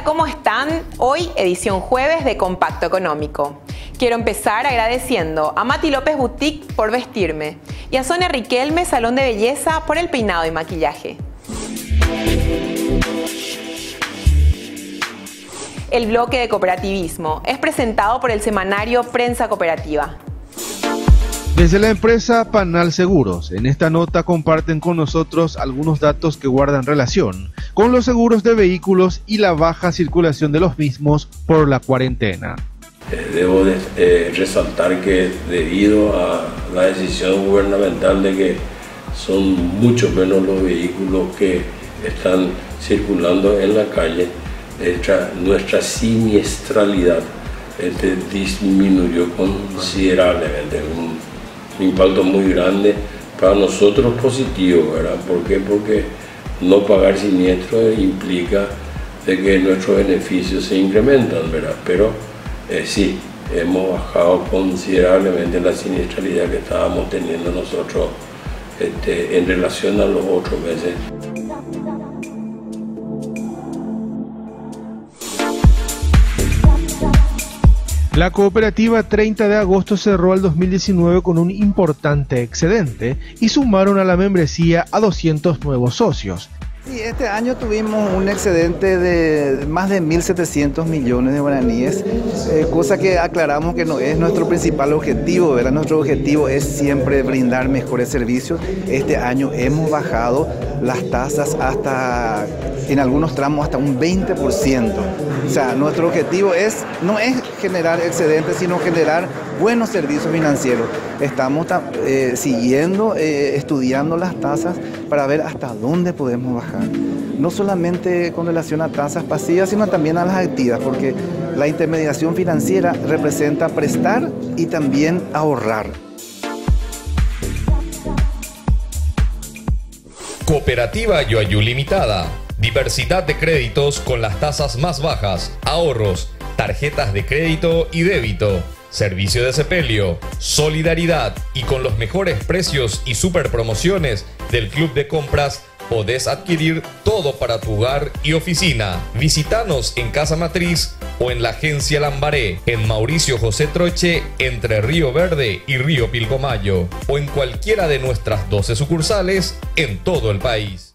Hola, ¿cómo están? Hoy, edición jueves de Compacto Económico. Quiero empezar agradeciendo a Mati López Boutique por vestirme y a Sonia Riquelme, Salón de Belleza, por el peinado y maquillaje. El bloque de cooperativismo es presentado por el semanario Prensa Cooperativa. Desde la empresa Panal Seguros, en esta nota comparten con nosotros algunos datos que guardan relación con los seguros de vehículos y la baja circulación de los mismos por la cuarentena. Debo resaltar que debido a la decisión gubernamental de que son mucho menos los vehículos que están circulando en la calle, nuestra siniestralidad disminuyó considerablemente. Un impacto muy grande para nosotros positivo, ¿verdad? ¿Por qué? Porque no pagar siniestro implica de que nuestros beneficios se incrementan, ¿verdad? Pero sí, hemos bajado considerablemente la siniestralidad que estábamos teniendo nosotros en relación a los otros meses. La cooperativa 30 de agosto cerró el 2019 con un importante excedente y sumaron a la membresía a 200 nuevos socios. Sí, este año tuvimos un excedente de más de 1.700 millones de guaraníes, cosa que aclaramos que no es nuestro principal objetivo, ¿verdad? Nuestro objetivo es siempre brindar mejores servicios. Este año hemos bajado las tasas hasta, en algunos tramos, hasta un 20%. O sea, nuestro objetivo no es generar excedentes, sino generar buenos servicios financieros. Estamos estudiando las tasas para ver hasta dónde podemos bajar. No solamente con relación a tasas pasivas, sino también a las activas, porque la intermediación financiera representa prestar y también ahorrar. Cooperativa Yoayú Limitada. Diversidad de créditos con las tasas más bajas, ahorros, tarjetas de crédito y débito, servicio de sepelio, solidaridad y con los mejores precios y super promociones del Club de Compras podés adquirir todo para tu hogar y oficina. Visítanos en Casa Matriz o en la Agencia Lambaré, en Mauricio José Troche, entre Río Verde y Río Pilcomayo, o en cualquiera de nuestras 12 sucursales en todo el país.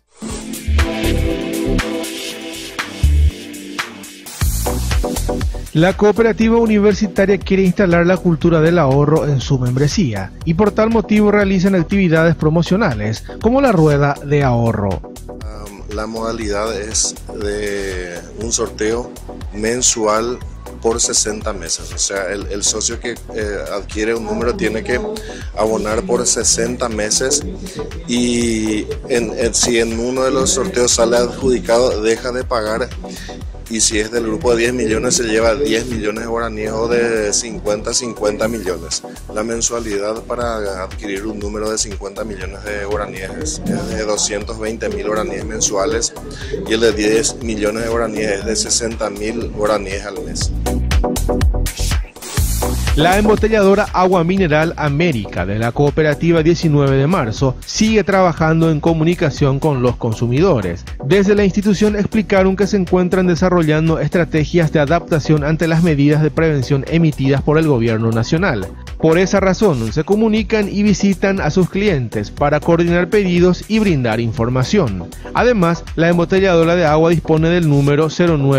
La cooperativa universitaria quiere instalar la cultura del ahorro en su membresía y por tal motivo realizan actividades promocionales como la rueda de ahorro. La modalidad es de un sorteo mensual por 60 meses, o sea, el socio que adquiere un número tiene que abonar por 60 meses y si en uno de los sorteos sale adjudicado deja de pagar, y si es del grupo de 10 millones se lleva 10 millones de guaraníes o de 50 millones. La mensualidad para adquirir un número de 50 millones de guaraníes es de 220.000 guaraníes mensuales y el de 10 millones de guaraníes es de 60.000 guaraníes al mes. La embotelladora Agua Mineral América de la cooperativa 19 de marzo sigue trabajando en comunicación con los consumidores. Desde la institución explicaron que se encuentran desarrollando estrategias de adaptación ante las medidas de prevención emitidas por el gobierno nacional. Por esa razón, se comunican y visitan a sus clientes para coordinar pedidos y brindar información. Además, la embotelladora de agua dispone del número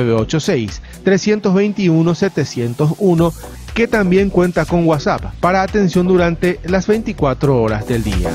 0986-321-701, que también cuenta con WhatsApp para atención durante las 24 horas del día.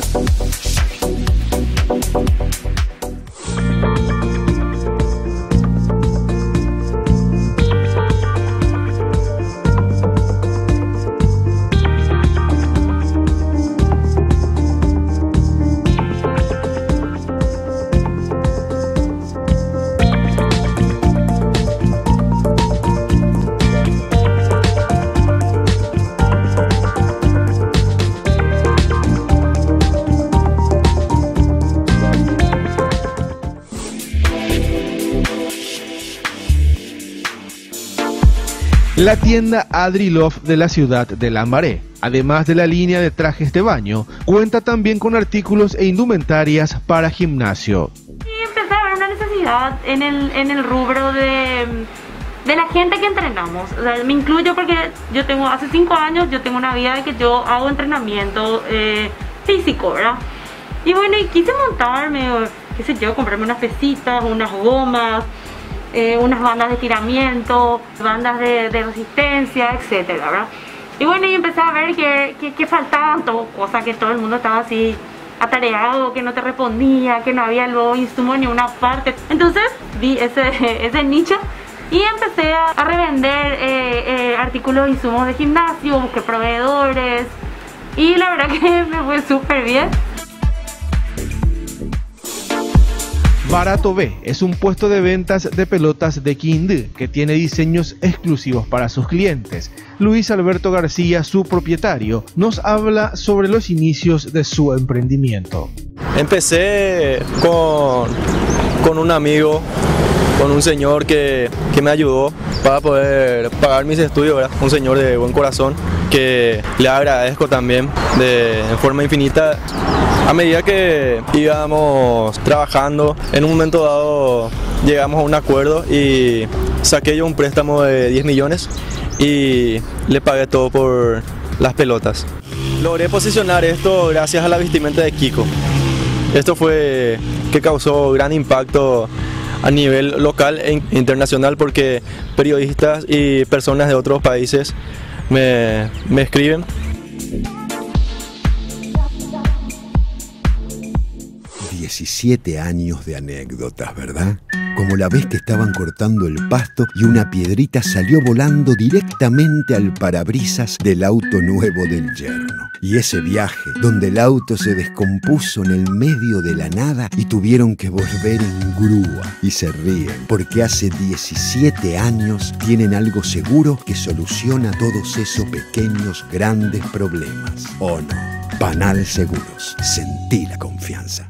La tienda Adri Love de la ciudad de Lambaré, además de la línea de trajes de baño, cuenta también con artículos e indumentarias para gimnasio. Y empecé a ver una necesidad en el rubro de la gente que entrenamos. O sea, me incluyo porque yo tengo, hace 5 años, yo tengo una vida de que yo hago entrenamiento físico, ¿verdad? Y bueno, y quise montarme, qué sé yo, comprarme unas pesitas, unas gomas, unas bandas de estiramiento, bandas de resistencia, etcétera, ¿verdad? Y bueno, y empecé a ver que faltaban cosas, que todo el mundo estaba así atareado, que no te respondía, que no había luego insumo ni una parte. Entonces vi ese nicho y empecé a revender artículos e insumos de gimnasio, busqué proveedores y la verdad que me fue súper bien. Barato B es un puesto de ventas de pelotas de Quindú que tiene diseños exclusivos para sus clientes. Luis Alberto García, su propietario, nos habla sobre los inicios de su emprendimiento. Empecé con un amigo, con un señor que me ayudó para poder pagar mis estudios, ¿verdad? Un señor de buen corazón que le agradezco también en forma infinita. A medida que íbamos trabajando, en un momento dado llegamos a un acuerdo y saqué yo un préstamo de 10 millones y le pagué todo por las pelotas. Logré posicionar esto gracias a la vestimenta de Kiko. Esto fue que causó gran impacto a nivel local e internacional porque periodistas y personas de otros países me escriben. 17 años de anécdotas, ¿verdad? Como la vez que estaban cortando el pasto y una piedrita salió volando directamente al parabrisas del auto nuevo del yerno. Y ese viaje, donde el auto se descompuso en el medio de la nada y tuvieron que volver en grúa. Y se ríen, porque hace 17 años tienen algo seguro que soluciona todos esos pequeños, grandes problemas. ¿O no? Panal Seguros. Sentí la confianza.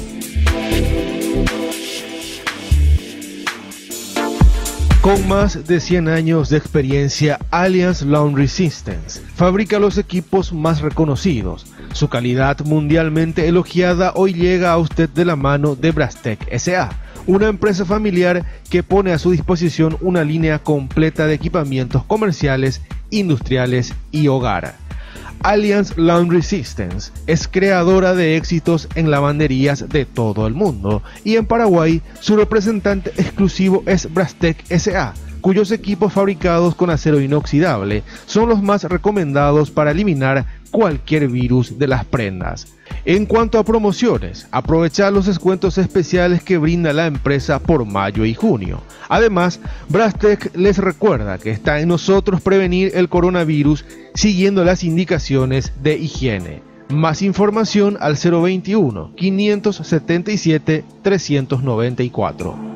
Con más de 100 años de experiencia, Alliance Laundry Systems fabrica los equipos más reconocidos. Su calidad mundialmente elogiada hoy llega a usted de la mano de Brastek S.A., una empresa familiar que pone a su disposición una línea completa de equipamientos comerciales, industriales y hogar. Alliance Laundry Systems es creadora de éxitos en lavanderías de todo el mundo y en Paraguay su representante exclusivo es Brastek S.A., cuyos equipos fabricados con acero inoxidable son los más recomendados para eliminar cualquier virus de las prendas. En cuanto a promociones, aprovechar los descuentos especiales que brinda la empresa por mayo y junio. Además, Brastek les recuerda que está en nosotros prevenir el coronavirus siguiendo las indicaciones de higiene. Más información al 021 577 394.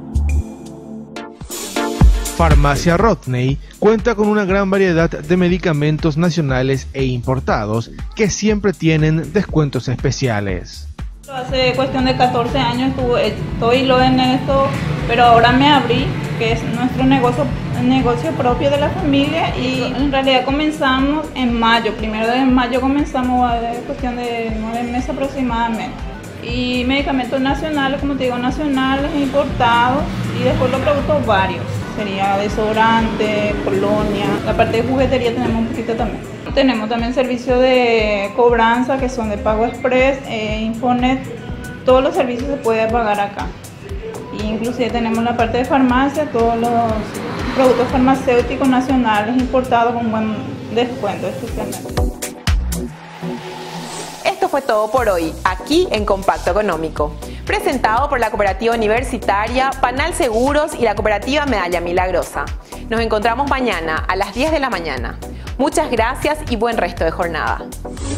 Farmacia Rodney cuenta con una gran variedad de medicamentos nacionales e importados que siempre tienen descuentos especiales. Hace cuestión de 14 años estoy en esto, pero ahora me abrí, que es nuestro negocio propio de la familia, y en realidad comenzamos en mayo, 1 de mayo comenzamos, cuestión de 9 meses aproximadamente. Y medicamentos nacionales, como te digo, nacionales, importados, y después los productos varios. Sería desodorante, colonia, la parte de juguetería tenemos un poquito también. Tenemos también servicios de cobranza que son de pago express, Infonet, todos los servicios se pueden pagar acá. Inclusive tenemos la parte de farmacia, todos los productos farmacéuticos nacionales importados con buen descuento especialmente. Esto fue todo por hoy, aquí en Compacto Económico, presentado por la Cooperativa Universitaria, Panal Seguros y la Cooperativa Medalla Milagrosa. Nos encontramos mañana a las 10 de la mañana. Muchas gracias y buen resto de jornada.